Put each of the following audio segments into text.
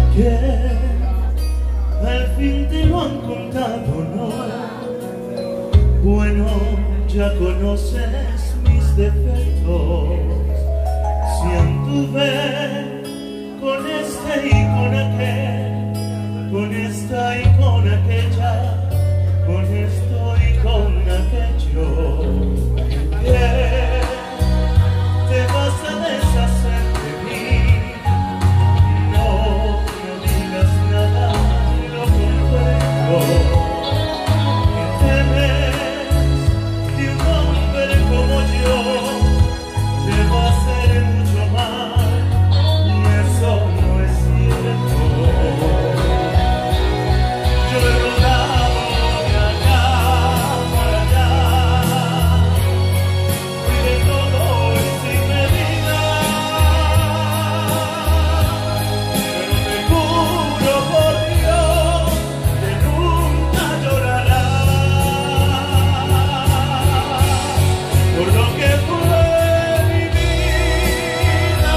que al fin te lo han contado, ¿no? Bueno, ya conoces mis defectos. Si anduve con este y con aquel, con esta y con aquella, con esto y con aquello, que te vas a deshacer de mí. No me digas nada, lo comprendo. Que temes de un hombre como yo, te va a hacer mucho mal, y eso no es cierto. Yo he rodado de acá para allá, fui de todo y sin medida, pero te juro por Dios que nunca llorarás por lo que fue mi vida.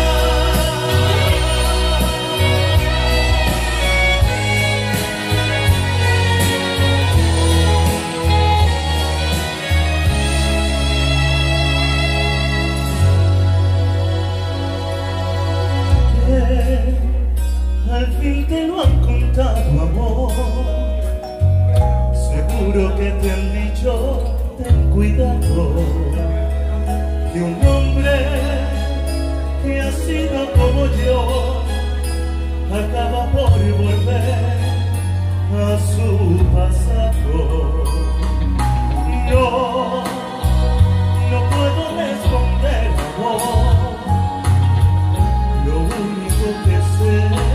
Que al fin te lo han contado, amor. Seguro que te han dicho, ten cuidado, que un hombre que ha sido como yo acaba por volver a su pasado. No puedo responder, amor. Lo único que sé